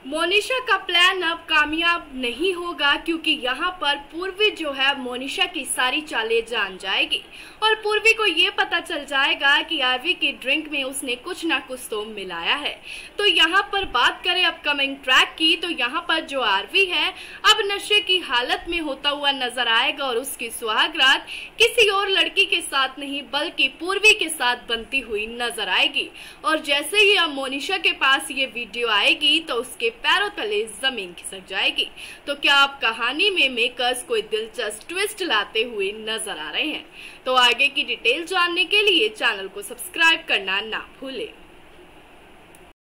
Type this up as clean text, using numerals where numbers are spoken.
मोनिशा का प्लान अब कामयाब नहीं होगा क्योंकि यहाँ पर पूर्वी जो है मोनिशा की सारी चालें जान जाएगी और पूर्वी को ये पता चल जाएगा कि आरवी की ड्रिंक में उसने कुछ ना कुछ तो मिलाया है। तो यहाँ पर बात करें अपकमिंग ट्रैक की तो यहाँ पर जो आरवी है अब नशे की हालत में होता हुआ नजर आएगा और उसकी सुहागरात किसी और लड़की के साथ नहीं बल्कि पूर्वी के साथ बनती हुई नजर आएगी। और जैसे ही अब मोनिशा के पास ये वीडियो आएगी तो उसके पैरों तले जमीन खिसक जाएगी। तो क्या आप कहानी में मेकर्स कोई दिलचस्प ट्विस्ट लाते हुए नजर आ रहे हैं? तो आगे की डिटेल जानने के लिए चैनल को सब्सक्राइब करना ना भूलें।